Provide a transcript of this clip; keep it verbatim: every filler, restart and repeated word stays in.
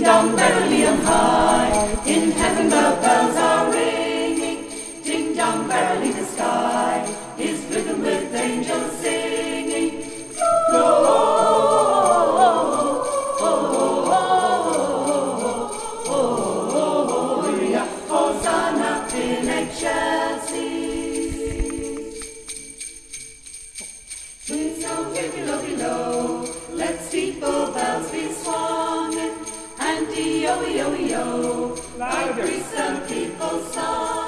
dong, merrily on high, in heaven the bells are ringing. Ding dong, merrily the sky is rhythm with angels singing. Gloria, Hosanna in excelsis. Swing so below, below, let steeple bells be swung, and E-O-E-O-E-O, like Greece and people song.